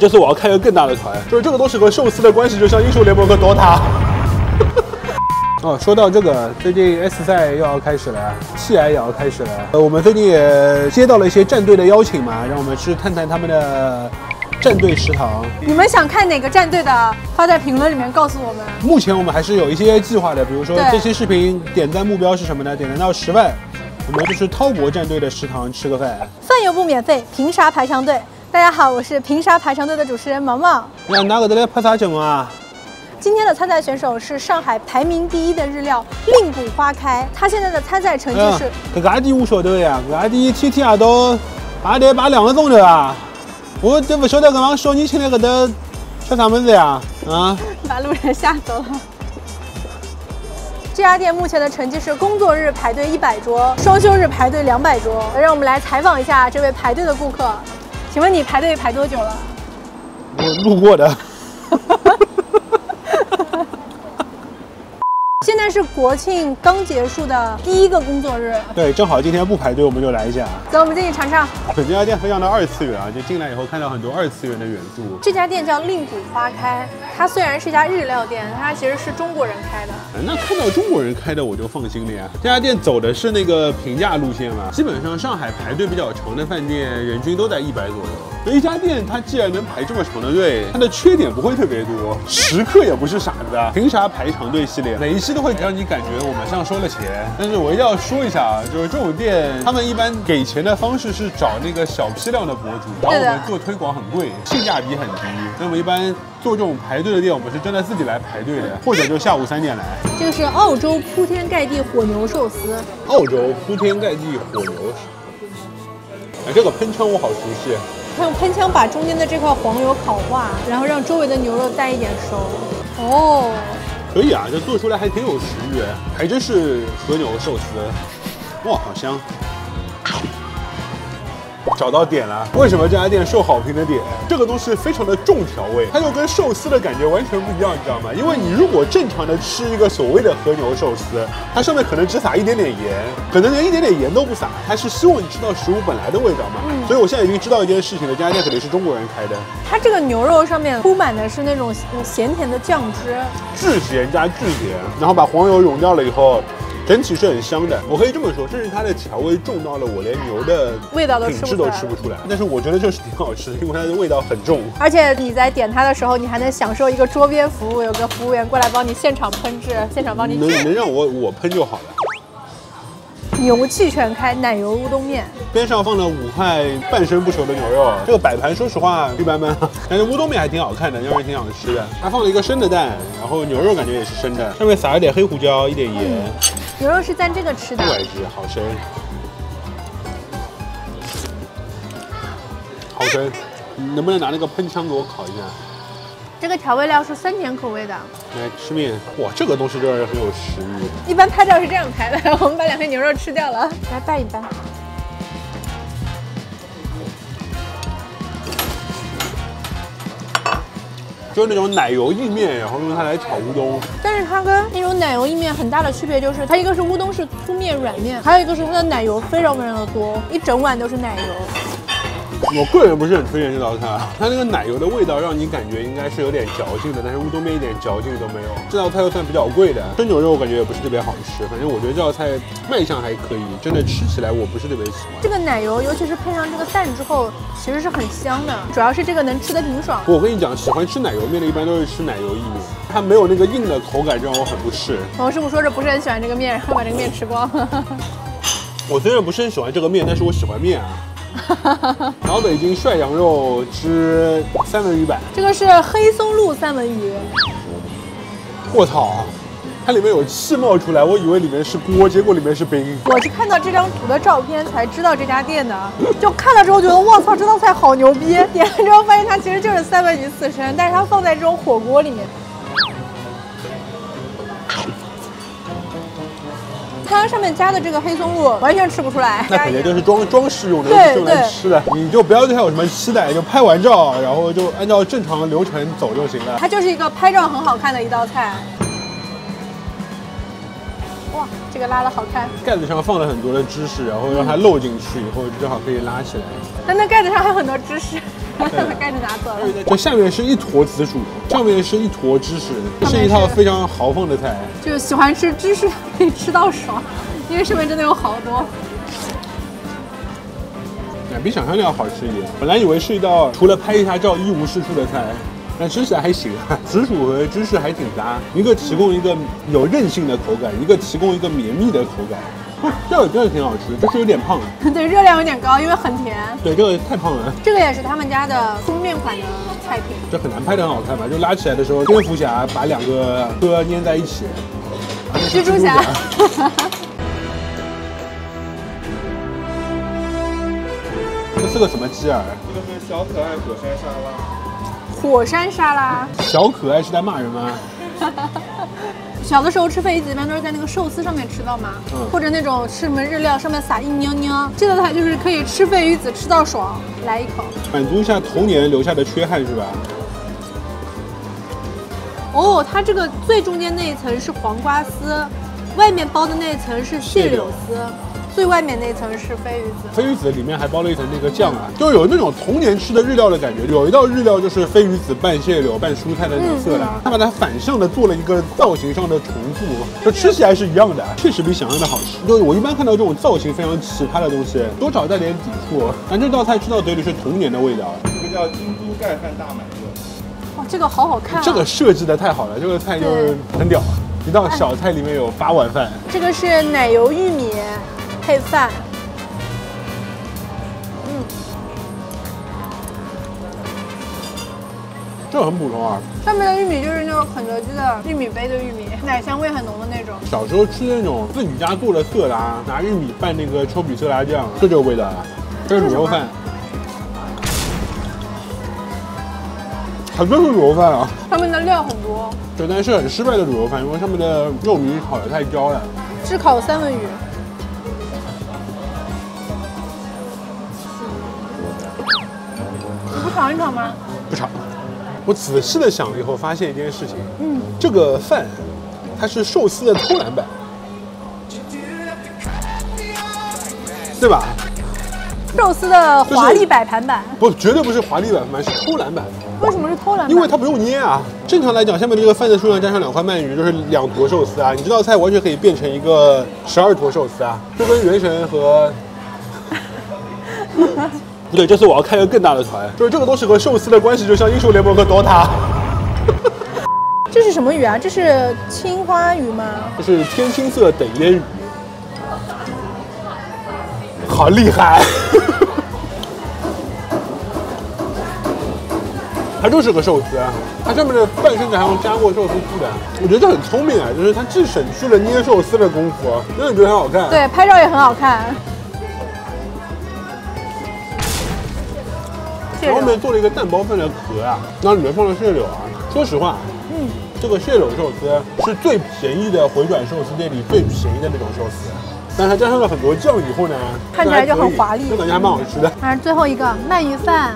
这次我要开个更大的团，就是这个东西和寿司的关系就像英雄联盟和 DOTA。哦，说到这个，最近 S 赛又要开始了，TI 也要开始了。我们最近也接到了一些战队的邀请嘛，让我们去探探他们的战队食堂。 你们想看哪个战队的？发在评论里面告诉我们。 目前我们还是有一些计划的，比如说这期视频点赞目标是什么呢？点赞到10万，我们就去滔博战队的食堂吃个饭。 饭又不免费，凭啥排长队？大家好，我是凭啥排长队的主持人毛毛。 哪个的来拍啥节目啊？ 今天的参赛选手是上海排名第1的日料令谷花开，他现在的参赛成绩是…… 搿家店我晓得呀，搿家店天天夜到也得排2个钟头啊！我都不晓得搿帮小年轻来搿搭吃啥么子呀？啊！ 把路人吓走了。这家店目前的成绩是工作日排队100桌，双休日排队200桌。让我们来采访一下这位排队的顾客，请问你排队排多久了？ 我路过的。 现在是国庆刚结束的第1个工作日， 对，正好今天不排队，我们就来一下。 走，我们进去尝尝。 这家店非常的2次元啊，就进来以后看到很多2次元的元素。 这家店叫令谷花开，它虽然是一家日料店，它其实是中国人开的。 那看到中国人开的我就放心了呀。这家店走的是那个平价路线嘛，基本上上海排队比较长的饭店人均都在100左右。所以一家店它既然能排这么长的队，它的缺点不会特别多，食客也不是傻子啊。凭啥排长队系列？每一期都会让你感觉我们像收了钱，但是我一定要说一下啊，就是这种店，他们一般给钱的方式是找那个小批量的博主，然后我们做推广很贵，性价比很低。那么一般做这种排队的店，我们是真的自己来排队的，或者就下午3点来。 这个是澳洲铺天盖地火牛寿司。 澳洲铺天盖地火牛，哎，这个喷枪我好熟悉。 他用喷枪把中间的这块黄油烤化，然后让周围的牛肉带一点熟。哦， 可以啊，这做出来还挺有食欲，还真是和牛寿司，哇，好香！找到点了，为什么这家店受好评的点？这个东西非常的重调味，它就跟寿司的感觉完全不一样，你知道吗？因为你如果正常的吃一个所谓的和牛寿司，它上面可能只撒一点点盐，可能连一点点盐都不撒，它是希望你吃到食物本来的味道嘛。所以我现在已经知道一件事情了，这家店肯定是中国人开的。 它这个牛肉上面铺满的是那种咸甜的酱汁， 巨咸加巨甜，然后把黄油溶掉了以后。整体是很香的，我可以这么说，甚至它的调味重到了我连牛的味道都品质都吃不出来。但是我觉得这是挺好吃的，因为它的味道很重。 而且你在点它的时候，你还能享受一个桌边服务，有个服务员过来帮你现场烹制，现场帮你能让我烹就好了。 牛气全开奶油乌冬面， 边上放了5块半生不熟的牛肉，这个摆盘说实话一般般，但是乌冬面还挺好看的，让人挺想吃的。它放了一个生的蛋，然后牛肉感觉也是生的，上面撒一点黑胡椒，一点盐。 牛肉是蘸这个吃的， 外汁好生，好生，能不能拿那个喷枪给我烤一下？ 这个调味料是酸甜口味的。 来吃面，哇，这个东西就让人很有食欲。 一般拍照是这样拍的，我们把2块牛肉吃掉了，来拌一拌。 就是那种奶油意面，然后用它来炒乌冬。 但是它跟那种奶油意面很大的区别就是，它一个是乌冬是粗面软面，还有一个是它的奶油非常非常的多，一整碗都是奶油。 我个人不是很推荐这道菜，它那个奶油的味道让你感觉应该是有点嚼劲的，但是乌冬面一点嚼劲都没有。这道菜又算比较贵的，生牛肉我感觉也不是特别好吃，反正我觉得这道菜卖相还可以，真的吃起来我不是特别喜欢。 这个奶油尤其是配上这个蛋之后，其实是很香的，主要是这个能吃得挺爽。 我跟你讲，喜欢吃奶油面的一般都是吃奶油意面，它没有那个硬的口感，让我很不适。 王师傅说着不是很喜欢这个面，然后把这个面吃光。 我虽然不是很喜欢这个面，但是我喜欢面啊。老北京涮羊肉之3文鱼板， 这个是黑松露3文鱼。 我操，它里面有气冒出来，我以为里面是锅，结果里面是冰。 我是看到这张图的照片才知道这家店的，就看了之后觉得我操，这道菜好牛逼。点了之后发现它其实就是3文鱼刺身，但是它放在这种火锅里面。它上面加的这个黑松露完全吃不出来， 那肯定就是装饰用的，不是用来吃的。你就不要对它有什么期待，就拍完照，然后就按照正常流程走就行了。 它就是一个拍照很好看的一道菜。哇，这个拉的好看。 盖子上放了很多的芝士，然后让它漏进去以后，正好可以拉起来。 但那盖子上还有很多芝士。 盖子拿走了。 这下面是一坨紫薯，上面是一坨芝士，是一套非常豪放的菜。 就喜欢吃芝士可以吃到爽，因为上面真的有好多。 比想象的要好吃一点。本来以为是一道除了拍一下照一无是处的菜，但吃起来还行啊。紫薯和芝士还挺搭，一个提供一个有韧性的口感，一个提供一个绵密的口感。这个真的挺好吃，就是有点胖。 对，热量有点高，因为很甜。 对，这个太胖了。 这个也是他们家的封面款的菜品。 这很难拍得很好看吧？就拉起来的时候，蝙蝠侠把两个车粘在一起。 蜘蛛侠。 这是个什么鸡耳？ 这个是小可爱火山沙拉。 火山沙拉。 小可爱是在骂人吗？ 小的时候吃鲱鱼子一般都是在那个寿司上面吃到嘛，或者那种吃什么日料上面撒一喵喵。这道菜就是可以吃鲱鱼子吃到爽，来一口， 满足一下童年留下的缺憾是吧？ 哦，它这个最中间那一层是黄瓜丝，外面包的那一层是蟹柳丝。最外面那层是鲱鱼子， 鲱鱼子里面还包了一层那个酱啊，就有那种童年吃的日料的感觉。有一道日料就是鲱鱼子拌蟹柳拌蔬菜的那种色拉，他把它反向的做了一个造型上的重复，就吃起来是一样的，确实比想象的好吃。就我一般看到这种造型非常奇葩的东西，多少带点抵触，但这道菜吃到嘴里是童年的味道。 这个叫京都盖饭大满贯。 哇，这个好好看啊！ 这个设计的太好了，这个菜就是很屌。一道小菜里面有8碗饭。 这个是奶油玉米配饭， 这很普通啊。 上面的玉米就是那种肯德基的玉米杯的玉米，奶香味很浓的那种。 小时候吃那种自己家做的色拉，拿玉米拌那个丘比色拉酱，这就是味道啊。这是卤肉饭，还真是卤肉饭啊！ 上面的料很多。 对，但是很失败的卤肉饭，因为上面的肉糜炒得太焦了。 炙烤三文鱼。你不尝一尝吗？ 不尝。我仔细的想了以后，发现一件事情，这个饭它是寿司的偷懒版，对吧？ 寿司的华丽摆盘版， 不，绝对不是华丽摆盘，是偷懒版。 为什么是偷懒版？ 因为它不用捏啊。正常来讲，下面这个饭的数量加上2块鳗鱼，就是2坨寿司啊。你这道菜完全可以变成一个12坨寿司啊，就跟原神和不对，这次我要开个更大的团，就是这个东西和寿司的关系就像英雄联盟和 DOTA。 这是什么鱼啊？这是青花鱼吗？ 这是天青色等烟鱼，好厉害！它就是个寿司啊，它上面的半生还用加过寿司醋的，我觉得这很聪明啊，就是它既省去了捏寿司的功夫，真的觉得很好看。 对，拍照也很好看。 后面做了一个蛋包饭的壳啊，那里面放了蟹柳啊。说实话，这个蟹柳寿司是最便宜的回转寿司店里最便宜的那种寿司，但它加上了很多酱以后呢， 看起来就很华丽， 就感觉还蛮好吃的。 还是最后一个鳗鱼饭。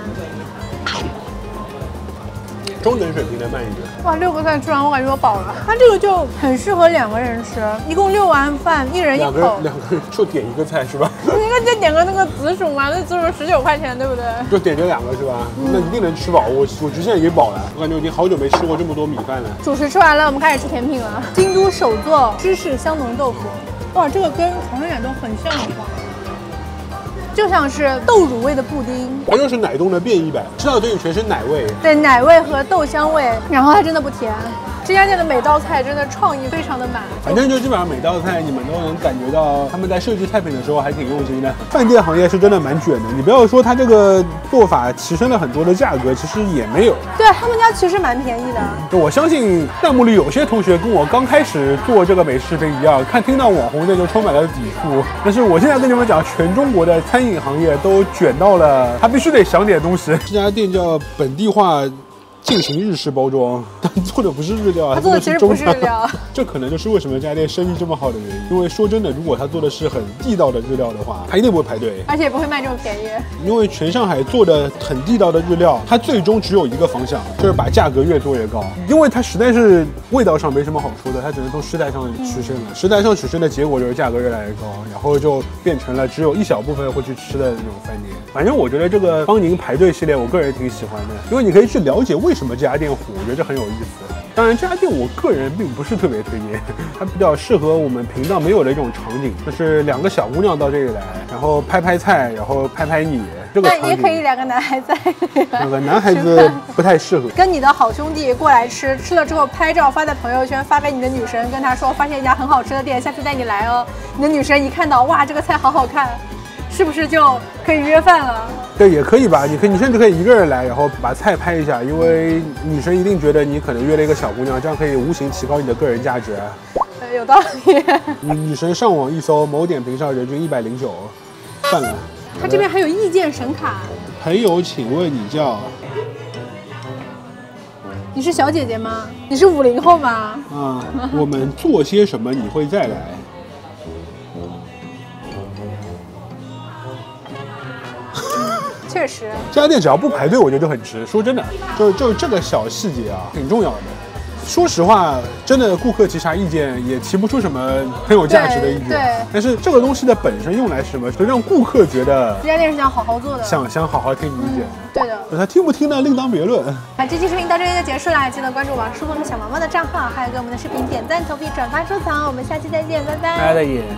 中等水平的鳗鱼。 哇，6个菜吃完我感觉我饱了。它这个就很适合2个人吃，一共6碗饭，1人1口。 两个人就点一个菜是吧？ 你应该再点个那个紫薯嘛，那紫薯19块钱，对不对？ 就点这2个是吧？那一定能吃饱。我其实现在已经饱了，我感觉我已经好久没吃过这么多米饭了。 主食吃完了，我们开始吃甜品了。京都手做芝士香浓豆腐，哇，这个跟长春眼都很像的话。就像是豆乳味的布丁， 它就是奶冻的变异版，吃到嘴里全是奶味。 对，奶味和豆香味，然后它真的不甜。这家店的每道菜真的创意非常的满， 反正就基本上每道菜你们都能感觉到他们在设计菜品的时候还挺用心的。饭店行业是真的蛮卷的，你不要说它这个做法提升了很多的价格，其实也没有。 对他们家其实蛮便宜的。 就我相信弹幕里有些同学跟我刚开始做这个美食视频一样，听到网红店就充满了抵触。但是我现在跟你们讲，全中国的餐饮行业都卷到了，他必须得想点东西。这家店叫本地化进行日式包装，但做的不是日料， 他做的其实不是日料。 这可能就是为什么这家店生意这么好的原因。因为说真的，如果他做的是很地道的日料的话，他一定不会排队， 而且也不会卖这么便宜。 因为全上海做的很地道的日料，它最终只有一个方向，就是把价格越做越高。因为它实在是味道上没什么好说的，它只能从食材上取胜了。食材上取胜的结果就是价格越来越高，然后就变成了只有一小部分人会去吃的那种饭店。反正我觉得这个邦宁排队系列，我个人挺喜欢的，因为你可以去了解为什么这家店火，我觉得这很有意思。当然，这家店我个人并不是特别推荐，它比较适合我们频道没有的一种场景，就是2个小姑娘到这里来，然后拍拍菜，然后拍拍你。这个那也可以2个男孩在那个男孩子不太适合。 跟你的好兄弟过来吃，吃了之后拍照发在朋友圈，发给你的女神，跟她说发现一家很好吃的店，下次带你来哦。你的女神一看到，哇，这个菜好好看，是不是就可以约饭了？ 对，也可以吧。你甚至可以一个人来，然后把菜拍一下，因为女生一定觉得你可能约了一个小姑娘，这样可以无形提高你的个人价值。 有道理。 女神上网一搜，某点评上人均109，算了。 他这边还有意见神卡。 朋友，请问你叫？ 你是小姐姐吗？你是50后吗？ 啊，我们做些什么你会再来？ 确实， 这家店只要不排队，我觉得就很值。说真的，就是这个小细节啊，挺重要的。说实话，真的顾客提啥意见也提不出什么很有价值的意见。 对。 但是这个东西的本身用来是什么？就让顾客觉得这家店是想好好做的， 想好好听你意见。 对的。 他听不听呢，另当别论。 那这期视频到这里就结束了，记得关注王师傅和小毛毛的账号，还有给我们的视频点赞、投币、转发、收藏。我们下期再见，拜拜。 拜拜耶。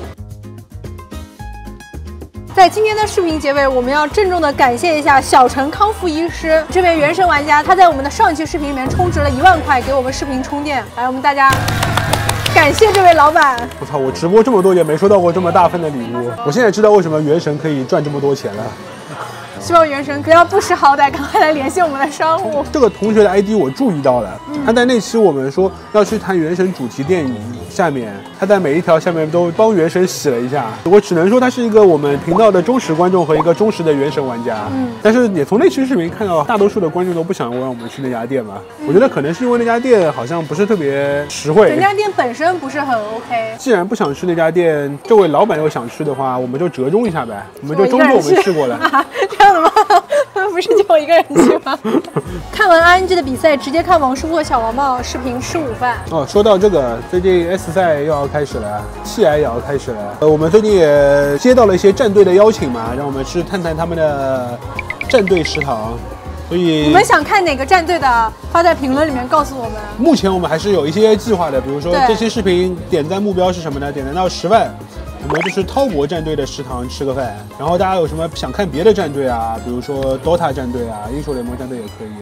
在今天的视频结尾，我们要郑重的感谢一下小陈康复医师这位原神玩家，他在我们的上期视频里面充值了1万块给我们视频充电，来，我们大家感谢这位老板。 我操，我直播这么多年没收到过这么大份的礼物，我现在知道为什么原神可以赚这么多钱了。 希望原神不要不识好歹，赶快来联系我们的商务。 这个同学的 ID 我注意到了，他在那期我们说要去谈原神主题电影下面，他在每一条下面都帮原神洗了一下。我只能说他是一个我们频道的忠实观众和一个忠实的原神玩家。但是也从那期视频看到，大多数的观众都不想让我们去那家店嘛。我觉得可能是因为那家店好像不是特别实惠， 那家店本身不是很 OK。 既然不想去那家店，这位老板又想去的话，我们就折中一下呗，我们就装作我们去过了。 这样的吗？不是就我一个人去吗？看完 RNG 的比赛，直接看王师傅和小毛毛视频吃午饭。哦， 说到这个，最近 S 赛又要开始了，TI 也要开始了。我们最近也接到了一些战队的邀请嘛，让我们去探探他们的战队食堂。所以你们想看哪个战队的，发在评论里面告诉我们。 目前我们还是有一些计划的，比如说这期视频点赞目标是什么呢？点赞到10万。我们就是滔博战队的食堂吃个饭，然后大家有什么想看别的战队啊，比如说 DOTA 战队啊、英雄联盟战队也可以。